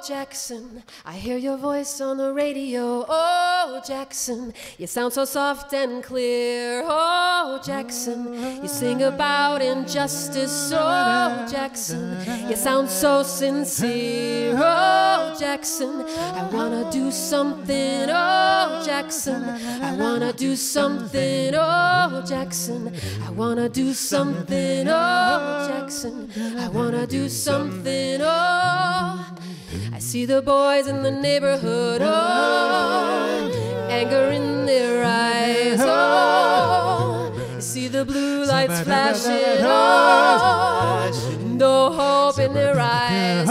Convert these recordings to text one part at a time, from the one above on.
Jackson, I hear your voice on the radio. Oh, Jackson, you sound so soft and clear. Oh, Jackson, you sing about injustice. Oh, Jackson, you sound so sincere. Oh, Jackson, I wanna do something. Oh, Jackson, I wanna do something. Oh, Jackson, I wanna do something. Oh, Jackson, I wanna do something. Oh, I see the boys in the neighborhood, oh, anger in their eyes, oh, I see the blue lights flashing, oh, no hope in their eyes,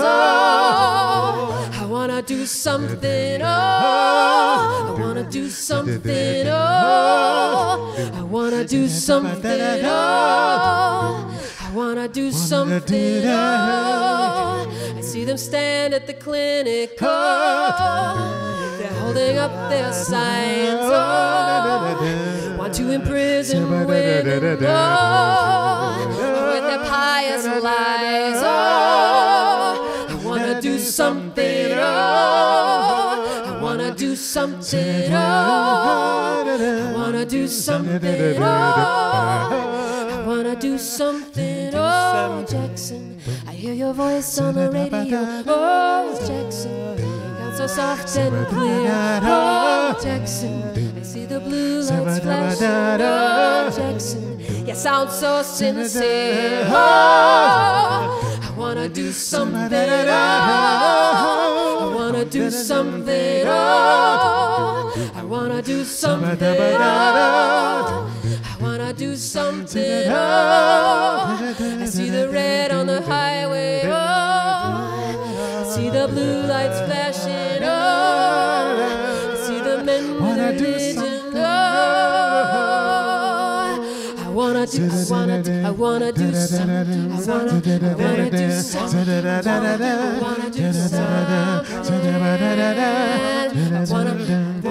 oh, I wanna do something, oh, I wanna do something, oh, I wanna do something, oh, I wanna do something, oh, I see them stand at the clinic, oh, they're holding up their signs, oh, want to imprison women, oh, with their pious lies, oh, I wanna do something, oh, I wanna do something, oh, I wanna do something, oh, I wanna do something, oh, Jackson, I hear your voice on the radio, oh, Jackson, sound so soft and clear, oh, Jackson, I see the blue lights flashing, oh, Jackson, you sound so sincere, oh, I wanna do something, oh, I wanna do something, oh, I wanna do something, oh, I wanna do something, oh, I see the red on the highway, oh, I see the blue lights flashing, oh, I see the men with religion, oh, I wanna do something, I wanna do something, I wanna do something, I wanna do something, I wanna